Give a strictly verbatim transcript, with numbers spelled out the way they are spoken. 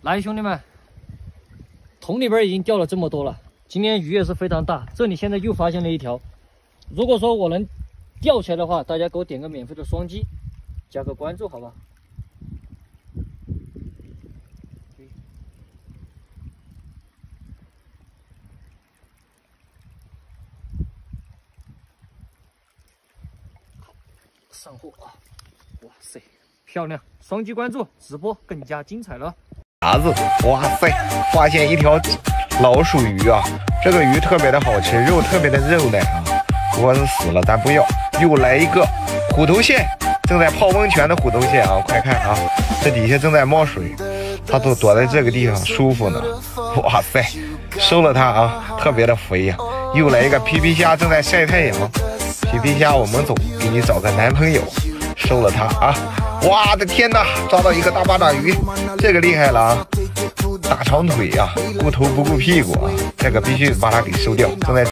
来，兄弟们，桶里边已经钓了这么多了，今天鱼也是非常大。这里现在又发现了一条，如果说我能钓起来的话，大家给我点个免费的双击，加个关注，好吧？上货啊！哇塞，漂亮！双击关注，直播更加精彩了。 啥子？哇塞，发现一条老鼠鱼啊！这个鱼特别的好吃，肉特别的肉嫩啊。我是死了，咱不要。又来一个虎头蟹，正在泡温泉的虎头蟹啊！快看啊，这底下正在冒水，它都躲在这个地方舒服呢。哇塞，收了它啊，特别的肥呀、啊！又来一个皮皮虾，正在晒太阳。皮皮虾，我们走，给你找个男朋友，收了它啊！哇的天哪，抓到一个大巴掌鱼，这个厉害了啊！大长腿啊，顾头不顾屁股啊，这个必须把它给收掉。正在